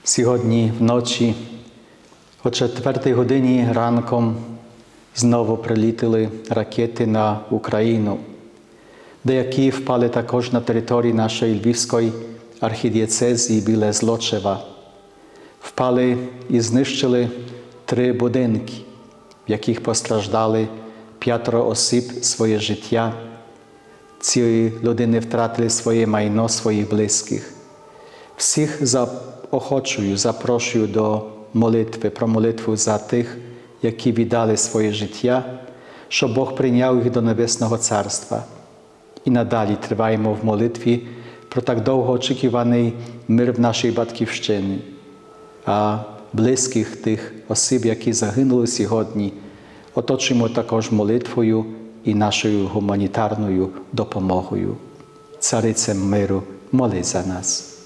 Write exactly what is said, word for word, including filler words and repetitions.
Сьогодні вночі, о четвертій годині ранком, знову прилітали ракети на Україну. Деякі впали також на території нашої Львівської архідієцезії біля Злочева. Впали і знищили три будинки, в яких постраждали п'ятеро осіб своє життя. Ці людини втратили своє майно, своїх близьких. Всіх заохочую, запрошую до молитви, про молитву за тих, які віддали своє життя, щоб Бог прийняв їх до Небесного Царства. І надалі триваємо в молитві про так довго очікуваний мир в нашій Батьківщині, а близьких тих осіб, які загинули сьогодні, оточуємо також молитвою і нашою гуманітарною допомогою. Царице миру, молись за нас.